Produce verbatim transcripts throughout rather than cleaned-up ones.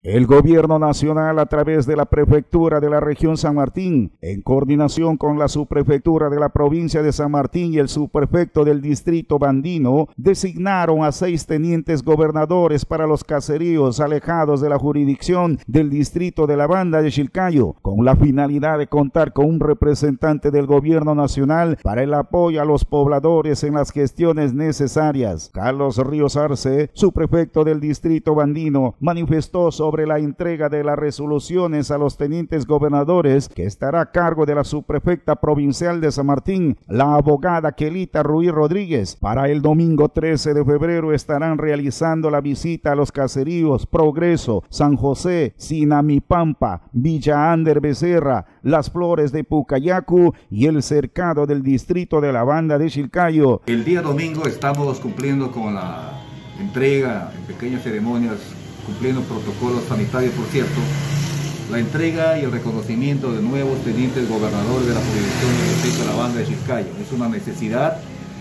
El Gobierno Nacional, a través de la Prefectura de la Región San Martín, en coordinación con la Subprefectura de la Provincia de San Martín y el Subprefecto del Distrito Andino, designaron a seis tenientes gobernadores para los caseríos alejados de la jurisdicción del Distrito de la Banda de Chilcayo, con la finalidad de contar con un representante del Gobierno Nacional para el apoyo a los pobladores en las gestiones necesarias. Carlos Ríos Arce, subprefecto del Distrito Andino, manifestó sobre sobre la entrega de las resoluciones a los tenientes gobernadores, que estará a cargo de la subprefecta provincial de San Martín, la abogada Kelita Ruiz Rodríguez. Para el domingo trece de febrero estarán realizando la visita a los caseríos Progreso, San José, Sinamipampa, Villa Ander Becerra, Las Flores de Pucayacu y el cercado del Distrito de la Banda de Chilcayo. El día domingo estamos cumpliendo con la entrega en pequeñas ceremonias, cumpliendo protocolos sanitarios, por cierto, la entrega y el reconocimiento de nuevos tenientes gobernadores de la jurisdicción del Distrito de la Banda de Chilcayo. Es una necesidad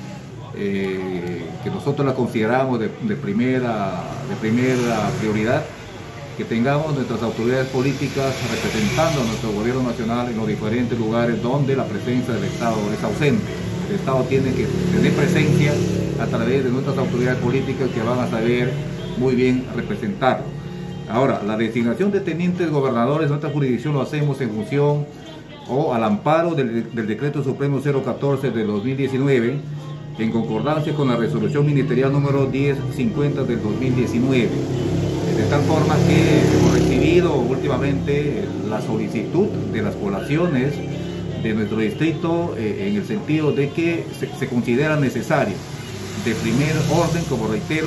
eh, que nosotros la consideramos de, de, primera, de primera prioridad, que tengamos nuestras autoridades políticas representando a nuestro gobierno nacional en los diferentes lugares donde la presencia del Estado es ausente. El Estado tiene que tener presencia a través de nuestras autoridades políticas, que van a saber muy bien representarlo. Ahora, la designación de tenientes gobernadores de nuestra jurisdicción lo hacemos en función o al amparo del, del Decreto Supremo cero catorce de dos mil diecinueve, en concordancia con la resolución ministerial número diez cincuenta del dos mil diecinueve. De tal forma que hemos recibido últimamente la solicitud de las poblaciones de nuestro distrito eh, en el sentido de que se, se considera necesario, de primer orden, como reitero,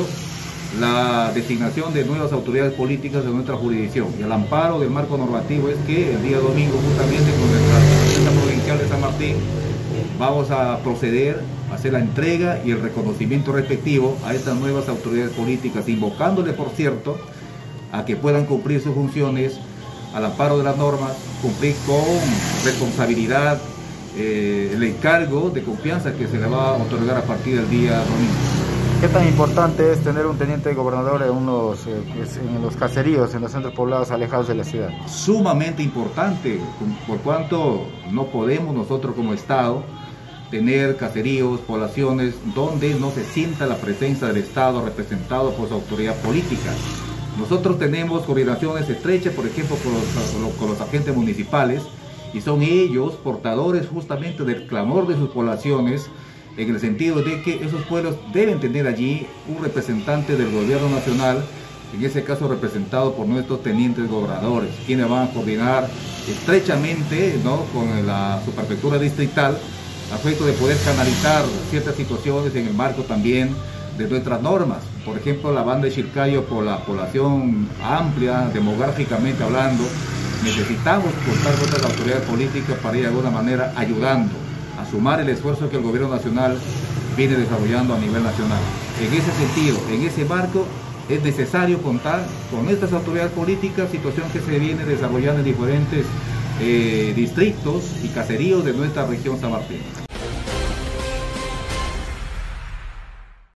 la designación de nuevas autoridades políticas de nuestra jurisdicción. Y el amparo del marco normativo es que el día domingo, justamente con nuestra Prefectura Provincial de San Martín, vamos a proceder a hacer la entrega y el reconocimiento respectivo a estas nuevas autoridades políticas, invocándole, por cierto, a que puedan cumplir sus funciones al amparo de las normas, cumplir con responsabilidad eh, el encargo de confianza que se le va a otorgar a partir del día domingo. ¿Qué tan importante es tener un teniente gobernador en, unos, eh, en los caseríos, en los centros poblados alejados de la ciudad? Sumamente importante, por cuanto no podemos nosotros como Estado tener caseríos, poblaciones donde no se sienta la presencia del Estado representado por su autoridad política. Nosotros tenemos coordinaciones estrechas, por ejemplo, con los, con los agentes municipales, y son ellos portadores justamente del clamor de sus poblaciones, en el sentido de que esos pueblos deben tener allí un representante del gobierno nacional, en ese caso representado por nuestros tenientes gobernadores, quienes van a coordinar estrechamente, ¿no?, con la subprefectura distrital, a efecto de poder canalizar ciertas situaciones en el marco también de nuestras normas. Por ejemplo, la Banda de Chilcayo, por la población amplia, demográficamente hablando, necesitamos contar con otras autoridades políticas para ir de alguna manera ayudando a sumar el esfuerzo que el gobierno nacional viene desarrollando a nivel nacional. En ese sentido, en ese marco, es necesario contar con estas autoridades políticas, situación que se viene desarrollando en diferentes eh, distritos y caseríos de nuestra región San Martín.